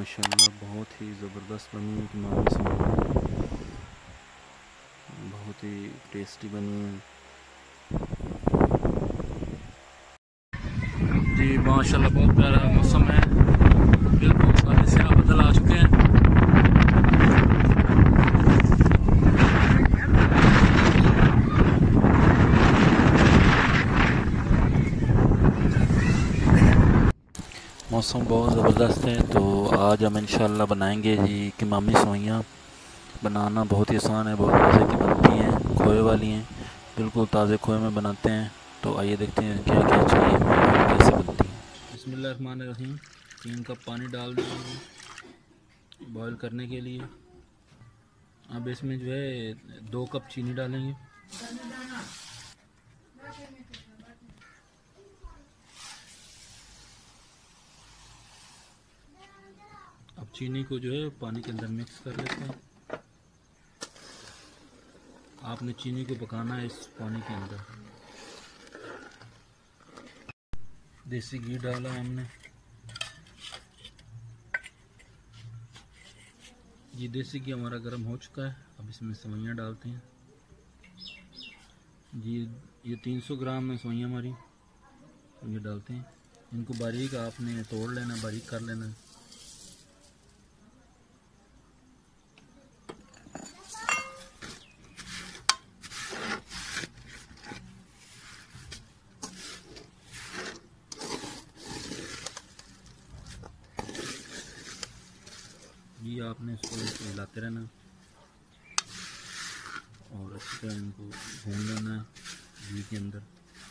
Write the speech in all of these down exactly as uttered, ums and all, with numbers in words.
माशाल्लाह बहुत ही ज़बरदस्त बनी है कि मामी सेवइयाँ, बहुत ही टेस्टी बनी है जी। माशाल्लाह बहुत प्यारा मौसम है, बिल्कुल सारे स्याह बदल आ चुके हैं। मौसम बहुत ज़बरदस्त है। तो आज हम इंशाल्लाह बनाएंगे जी कीमामी सेवइयाँ। बनाना बहुत ही आसान है, बहुत मज़े की बनती हैं, खोए वाली हैं, बिल्कुल ताज़े खोए में बनाते हैं। तो आइए देखते हैं क्या क्या चाहिए और कैसे बनती हैं। बिस्मिल्लाहिर्रहमानिर्रहीम। तीन कप पानी डाल देंगे बॉईल करने के लिए। अब इसमें जो है दो कप चीनी डालेंगे। अब चीनी को जो है पानी के अंदर मिक्स कर लेते हैं। आपने चीनी को पकाना है इस पानी के अंदर। देसी घी डाला है हमने जी। देसी घी हमारा गर्म हो चुका है। अब इसमें सेवइयाँ डालते हैं जी। ये तीन सौ ग्राम में सेवइयाँ हमारी, ये डालते हैं। इनको बारीक आपने तोड़ लेना, बारीक कर लेना। ये आपने इसको हिलाते रहना और अच्छी तरह इनको भून लेना घी के अंदर।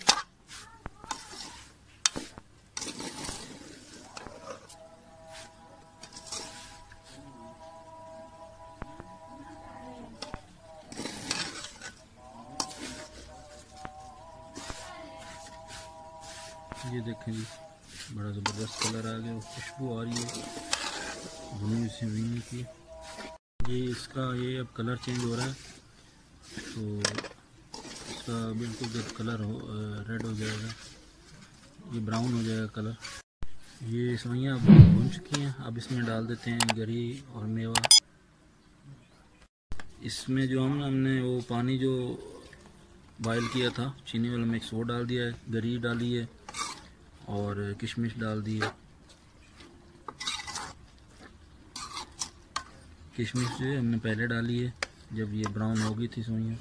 ये देखें जी, बड़ा ज़बरदस्त कलर आ गया, खुशबू आ रही है भुनी हुई सेवइयों की। ये इसका ये अब कलर चेंज हो रहा है, तो इसका बिल्कुल जब कलर हो रेड हो जाएगा, ये ब्राउन हो जाएगा कलर। ये सेवइयाँ अब भून चुकी हैं। अब इसमें डाल देते हैं गरी और मेवा। इसमें जो हम हमने वो पानी जो बॉयल किया था चीनी वाला मिक्स वो डाल दिया है, गरी डाली है और किशमिश डाल दी है। किशमिश जो है हमने पहले डाली है जब ये ब्राउन हो गई थी सेवइयाँ।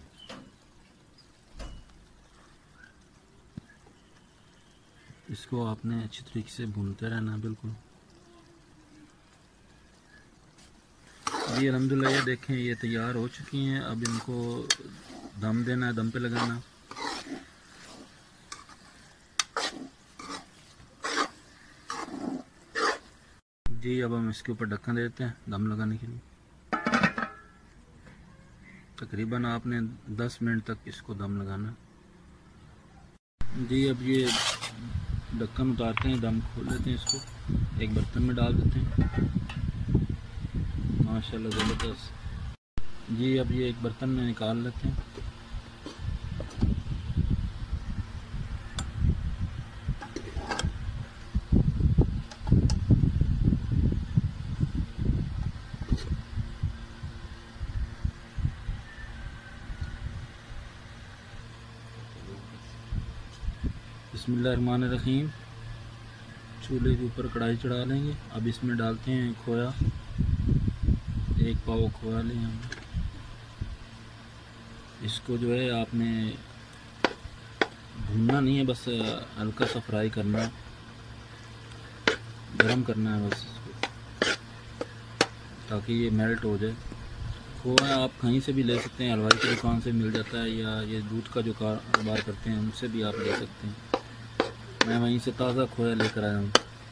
इसको आपने अच्छी तरीके से भूनते रहना बिल्कुल जी। अल्हम्दुलिल्लाह ये देखें ये तैयार हो चुकी हैं। अब इनको दम देना है, दम पे लगाना जी। अब हम इसके ऊपर ढक्कन देते हैं दम लगाने के लिए। तकरीबन आपने दस मिनट तक इसको दम लगाना जी। अब ये ढक्कन उतारते हैं, दम खोल लेते हैं, इसको एक बर्तन में डाल देते हैं। माशाल्लाह ज़बरदस्त जी। अब ये एक बर्तन में निकाल लेते हैं। बिस्मिल्लाहिर्रहमानिर्रहीम। चूल्हे के ऊपर कढ़ाई चढ़ा लेंगे। अब इसमें डालते हैं खोया, एक पाव खोया लें हम। इसको जो है आपने भूनना नहीं है, बस हल्का सा फ्राई करना है, गरम करना है बस इसको, ताकि ये मेल्ट हो जाए। खोया आप कहीं से भी ले सकते हैं, हलवाई की दुकान से मिल जाता है, या ये दूध का जो कारोबार करते हैं उनसे भी आप ले सकते हैं। मैं वहीं से ताज़ा खोया लेकर आया हूँ।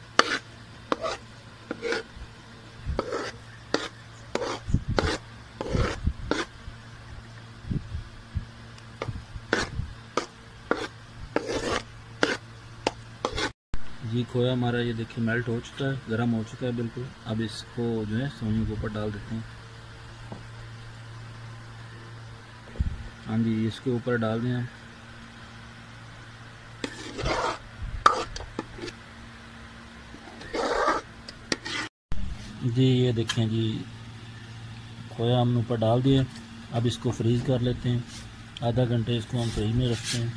जी खोया हमारा ये देखिए मेल्ट हो चुका है, गर्म हो चुका है बिल्कुल। अब इसको जो है सेवइयों के ऊपर डाल देते हैं। हाँ जी, इसके ऊपर डाल दें हम। जी ये देखें जी, खोया हमने ऊपर डाल दिया। अब इसको फ्रीज़ कर लेते हैं, आधा घंटे इसको हम फ्रिज में रखते हैं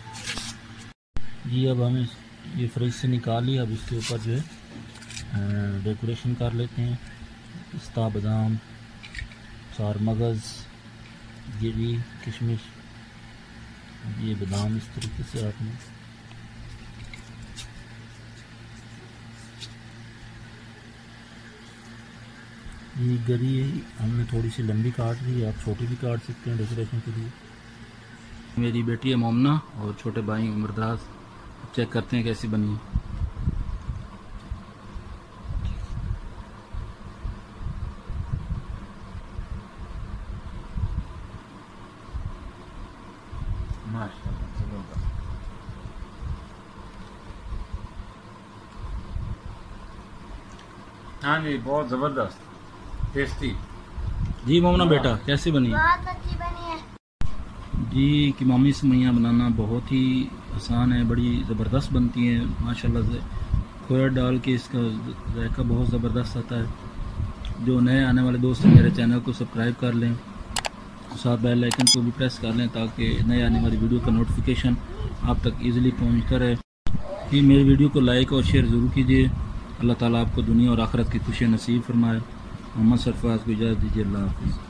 जी। अब हमें ये फ्रिज से निकाल लिया। अब इसके ऊपर जो है डेकोरेशन कर लेते हैं, पिस्ता, बादाम, चार मगज़, गिरी, किशमिश। ये बादाम इस तरीके से आपने ये गरी हमने थोड़ी सी लंबी काट ली, आप छोटी भी काट सकते हैं डेकोरेशन के लिए। मेरी बेटी है मोमना और छोटे भाई उमरदराज। चेक करते हैं कैसी बनी है। माशाल्लाह, हाँ जी, बहुत ज़बरदस्त टेस्टी। जी मोमना बेटा, कैसी बनी? बहुत अच्छी बनी है जी। कीमामी सेवइयाँ बनाना बहुत ही आसान है, बड़ी ज़बरदस्त बनती हैं माशाल्लाह से। खोया डाल के इसका जायका बहुत ज़बरदस्त आता है। जो नए आने वाले दोस्त हैं मेरे चैनल को सब्सक्राइब कर लें, साथ बेल आइकन को भी प्रेस कर लें ताकि नए आने वाली वीडियो का नोटिफिकेशन आप तक ईज़िली पहुँचता रहे। जी मेरी वीडियो को लाइक और शेयर ज़रूर कीजिए। अल्लाह ताला आपको दुनिया और आखिरत की खुशियाँ नसीब फरमाए। मोहम्मद सरफराज को इजाज़त दीजिए। अल्लाह हाफ़िज़।